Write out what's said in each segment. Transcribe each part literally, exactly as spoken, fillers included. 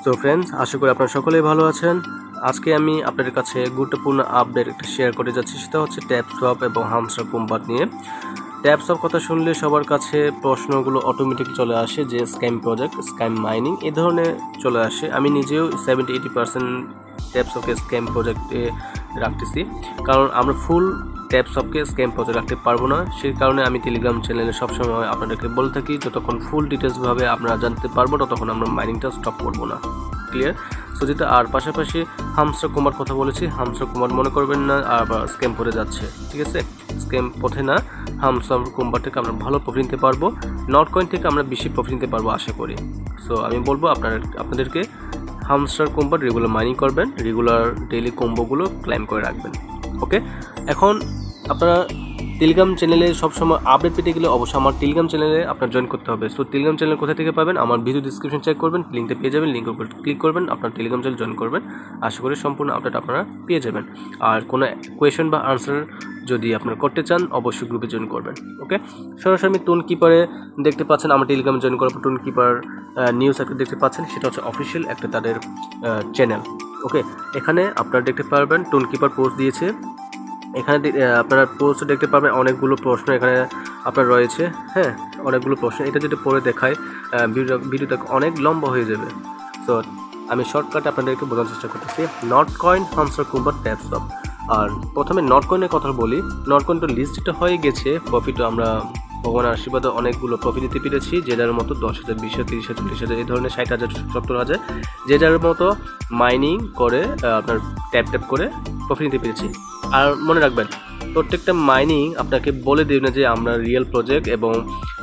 So friends, আশা করি আপনারা সকলেই ভালো আছেন। আজকে আমি আপনাদের কাছে গুরুত্বপূর্ণ আপডেট একটা শেয়ার করে যাচ্ছি, সেটা হচ্ছে ট্যাপসপ এবং হামস্টার কম্বাট নিয়ে। ট্যাপসপ কথা শুনলে সবার কাছে প্রশ্নগুলো অটোমেটিক চলে আসে যে স্ক্যাম প্রজেক্ট, স্ক্যাম মাইনিং এই ধরনের চলে আসে। আমি নিজেও সেভেন্টি এইটি পার্সেন্ট ট্যাপসপকে স্ক্যাম প্রজেক্টে রাখতেছি, কারণ আমরা ফুল ট্যাপসপকে স্ক্যাম প্রজেক্ট রাখতে পারবো না। সেই কারণে আমি টেলিগ্রাম চ্যানেলে সবসময় আপনাদেরকে বলে থাকি, যতক্ষণ ফুল ডিটেলসভাবে আপনারা জানতে পারবো ততক্ষণ আমরা মাইনিংটা স্টপ করবো না। ক্লিয়ার? সো যেটা আর পাশাপাশি হামস্টার কম্বাট কথা বলেছি, হামস্টার কম্বাট মনে করবেন না আবার স্ক্যাম পড়ে যাচ্ছে, ঠিক আছে? স্ক্যাম পথে না, হামস্টার কম্বাট থেকে আমরা ভালো প্রফিট নিতে পারবো, নট কয়েন থেকে আমরা বেশি প্রফিট নিতে পারবো আশা করি। সো আমি বলবো আপনারা আপনাদেরকে হামস্টার কম্বাট রেগুলার মাইনিং করবেন, রেগুলার ডেইলি কম্বোগুলো ক্লাইম করে রাখবেন। ওকে, এখন আপনারা টেলিগ্রাম চ্যানেলে সবসময় আপডেট পেতে গেলে অবশ্যই আমার টেলিগ্রাম চ্যানেলে আপনার জয়েন করতে হবে। সো টেলিগ্রাম চ্যানেল কোথা থেকে পাবেন? আমার ভিডিও ডিসক্রিপশন চেক করবেন, লিঙ্কটা পেয়ে যাবেন, লিঙ্কের উপর ক্লিক করবেন, আপনার টেলিগ্রাম চ্যানেল জয়েন করবেন। আশা করি সম্পূর্ণ আপডেট আপনারা পেয়ে যাবেন। আর কোনো কোয়েশন বা আনসার যদি আপনারা করতে চান অবশ্যই গ্রুপে জয়েন করবেন। ওকে, সরাসরি আমি টোন কিপারে দেখতে পাচ্ছেন, আমার টেলিগ্রামে জয়েন করার পর টোন কিপার নিউজ একটা দেখতে পাচ্ছেন, সেটা হচ্ছে অফিসিয়াল একটা তাদের চ্যানেল। ওকে, এখানে আপনারা দেখতে পারবেন টোন কিপার পোস্ট দিয়েছে। এখানে আপনারা পোস্ট দেখতে পাবেন অনেকগুলো প্রশ্ন এখানে আপনার রয়েছে। হ্যাঁ, অনেকগুলো প্রশ্ন, এটা যদি পড়ে দেখায় ভিডিও ভিডিওটা অনেক লম্বা হয়ে যাবে। সো আমি শর্টকাট আপনাদেরকে বোঝানোর চেষ্টা করতেছি। Notcoin, Hamster Kombat, Tapswap. আর প্রথমে নট কয়েনের কথা বলি। নট কয়েন তো লিস্টটা হয়ে গেছে, প্রফিটও আমরা ভগবানের আশীর্বাদে অনেকগুলো প্রফিট নিতে পেরেছি। যে যার মতো দশ হাজার, বিশ হাজার, তিরিশ হাজার, চল্লিশ হাজার, এই ধরনের ষাট হাজার, সত্তর হাজার, যে যার মতো মাইনিং করে আপনার ট্যাপ ট্যাপ করে প্রফিট নিতে পেরেছি। আর মনে রাখবেন, প্রত্যেকটা মাইনিং আপনাকে বলে দেবে না যে আমরা রিয়েল প্রজেক্ট এবং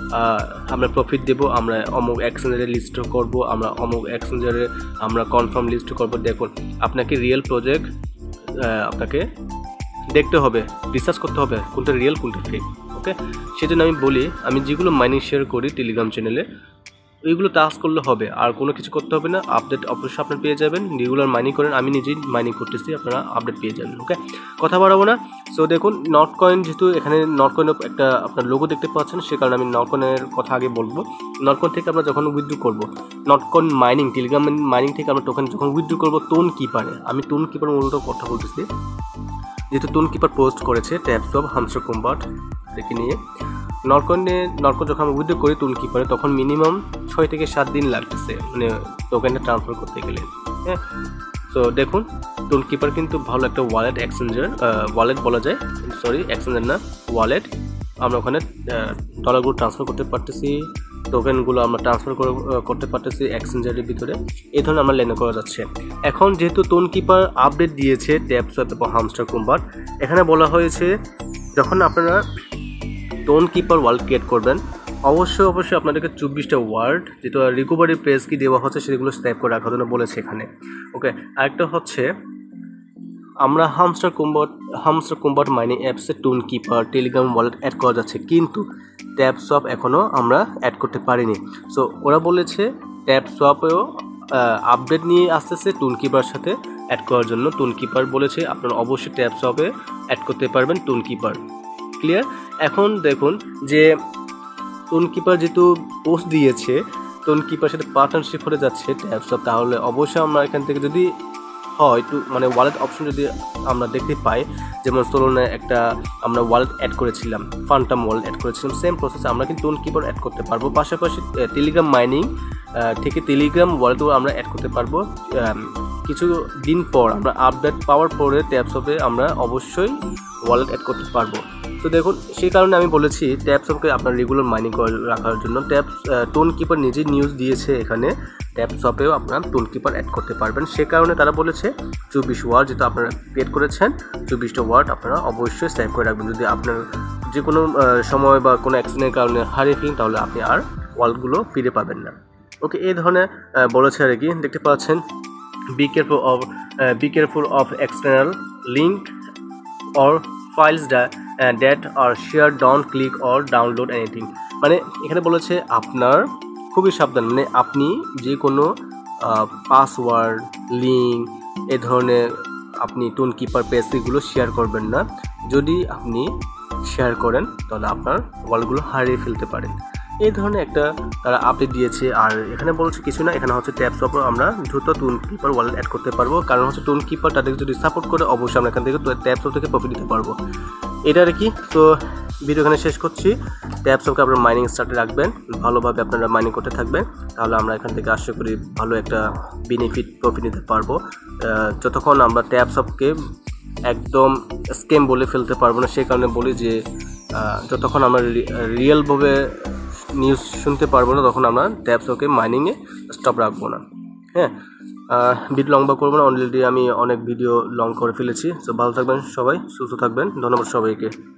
আমরা প্রফিট দেবো, আমরা অমুক এক্সচেঞ্জারে লিস্ট করব, আমরা অমুক এক্সচেঞ্জারে আমরা কনফার্ম লিস্ট করব। দেখুন, আপনাকে রিয়েল প্রজেক্ট আপনাকে দেখতে হবে, রিসার্চ করতে হবে কোনটা রিয়েল কোনটা ফেক। ওকে, সেজন্য আমি বলি, আমি যেগুলো মাইনিং শেয়ার করি টেলিগ্রাম চ্যানেলে, ওইগুলো টাস্ক করলে হবে, আর কোনো কিছু করতে হবে না। আপডেট অবশ্যই আপনারা পেয়ে যাবেন, রেগুলার মাইনিং করেন, আমি নিজেই মাইনিং করতেছি, আপনারা আপডেট পেয়ে যাবেন। ওকে, কথা বাড়াবো না। সো দেখুন, নট কয়েন, যেহেতু এখানে নট কয়েনের একটা আপনার লোগো দেখতে পাচ্ছেন, সে কারণে আমি নট কয়েনের কথা আগে বলবো। নট কয়েন থেকে আমরা যখন উইথড্র করবো, Notcoin mining, Telegram mining থেকে আমরা টোকেন যখন উইথড্র করবো টোন কিপারে, আমি টোন কিপার মূলত কথা বলতেছি, যেহেতু টোন কিপার পোস্ট করেছে ট্যাপসপ, হামস্টার কম্বাট দেখে নিয়ে। নটকয়েনে নটকয়েন যখন আমি উইথড্র করি টোন কিপারে, তখন মিনিমাম ছয় থেকে সাত দিন লাগতেছে মানে টোকেনটা ট্রান্সফার করতে গেলে। হ্যাঁ, সো দেখুন, টোন কিপার কিন্তু ভালো একটা ওয়ালেট, এক্সচেঞ্জার ওয়ালেট বলা যায়, সরি এক্সচেঞ্জার না, ওয়ালেট। আমরা ওখানে ডলারগুলো ট্রান্সফার করতে পারতেছি, টোকেনগুলো আমরা ট্রান্সফার করতে পারতেছি এক্সচেঞ্জারের ভিতরে, এই ধরনের আমরা লেনদেন করা যাচ্ছে। এখন যেহেতু টোন কিপার আপডেট দিয়েছে ট্যাপসপ এবং হামস্টার কম্বাট, এখানে বলা হয়েছে যখন আপনারা টোন কিপার ওয়ার্ল্ড ক্রিয়েট করবেন, অবশ্যই অবশ্যই আপনাদেরকে চব্বিশটা ওয়ার্ড, যেটা রিকভারি প্রেস কি দেওয়া হচ্ছে সেগুলো সেভ করে রাখার জন্য বলেছে এখানে। ওকে, আরেকটা হচ্ছে আমরা Hamster Kombat Hamster Kombat mining অ্যাপসে Tonkeeper, Telegram wallet add করা যাচ্ছে, কিন্তু ট্যাপসপ এখনও আমরা অ্যাড করতে পারিনি। সো ওরা বলেছে ট্যাপসপেও আপডেট নিয়ে আসতেছে টোন কিপার সাথে অ্যাড করার জন্য। টোন কিপার বলেছে আপনারা অবশ্যই ট্যাপসপে অ্যাড করতে পারবেন টোন কিপার। ক্লিয়ার? এখন দেখুন যে টোন কিপার যেহেতু পোস্ট দিয়েছে, টোন কিপার সাথে পার্টনারশিপ হতে যাচ্ছে ট্যাপসপ, তাহলে অবশ্যই আমরা এখান থেকে যদি হয় একটু মানে ওয়ালেট অপশন যদি আমরা দেখতে পাই, যেমন সোলোনে একটা আমরা ওয়ালেট অ্যাড করেছিলাম, ফান্টাম ওয়ালেট অ্যাড করেছিলাম, সেম প্রসেসে আমরা কিন্তু টোন কিপার অ্যাড করতে পারবো। পাশাপাশি টেলিগ্রাম মাইনিং থেকে টেলিগ্রাম ওয়ালেটও আমরা অ্যাড করতে পারবো। কিছু দিন পর আমরা আপডেট পাওয়ার পরে ট্যাপসপে আমরা অবশ্যই ওয়ালেট অ্যাড করতে পারবো। তো দেখুন, সেই কারণে আমি বলেছি ট্যাপসপকে আপনার রেগুলার মাইনিং করে রাখার জন্য। ট্যাপ টোন কিপার নিজেই নিউজ দিয়েছে এখানে, ট্যাপসপেও আপনারা টোন কিপার অ্যাড করতে পারবেন। সে কারণে তারা বলেছে চব্বিশ ওয়ার্ড যেহেতু আপনারা ক্রিয়েট করেছেন, চব্বিশটা ওয়ার্ড আপনারা অবশ্যই সেভ করে রাখবেন। যদি আপনার যে কোনো সময় বা কোনো অ্যাক্সিডেন্টের কারণে হারিয়ে ফেলেন, তাহলে আপনি আর ওয়ার্ডগুলো ফিরে পাবেন না। ওকে, এই ধরনের বলেছে আর কি, দেখতে পাচ্ছেন be careful of be careful of external link or files that are share, don't click or download anything. মানে এখানে বলেছে আপনার খুবই সাবধান, মানে আপনি যে কোনো পাসওয়ার্ড, লিঙ্ক এই ধরনের আপনি টোন কিপার পেজগুলো শেয়ার করবেন না। যদি আপনি শেয়ার করেন তাহলে আপনার ওয়ালগুলো হারিয়ে ফেলতে পারেন। এই ধরনের একটা তারা আপডেট দিয়েছে। আর এখানে বলছে কিছু না, এখানে হচ্ছে ট্যাপ সোয়াপ আমরা দ্রুত টুন কিপার ওয়ালেট অ্যাড করতে পারবো, কারণ হচ্ছে টুন কিপার তাদেরকে যদি সাপোর্ট করে অবশ্যই আমরা এখান থেকে ট্যাপ সোয়াপ থেকে প্রফিট নিতে পারবো, এটা আর কি। তো ভিডিও এখানে শেষ করছি। ট্যাপ সোয়াপকে আপনারা মাইনিং স্টার্টে রাখবেন, ভালোভাবে আপনারা মাইনিং করতে থাকবেন, তাহলে আমরা এখান থেকে আশা করি ভালো একটা বেনিফিট প্রফিট নিতে পারবো। যতক্ষণ আমরা ট্যাপ সোয়াপকে একদম স্ক্যাম বলে ফেলতে পারবো না, সেই কারণে বলি যে যতক্ষণ আমরা রিয়েলভাবে নিউজ শুনতে পারবো না তখন আমরা ট্যাপ সোয়াপকে মাইনিংয়ে স্টপ রাখবো না। হ্যাঁ, ভিডিও লম্বা করবো না, অলরেডি আমি অনেক ভিডিও লং করে ফেলেছি। তো ভালো থাকবেন সবাই, সুস্থ থাকবেন, ধন্যবাদ সবাইকে।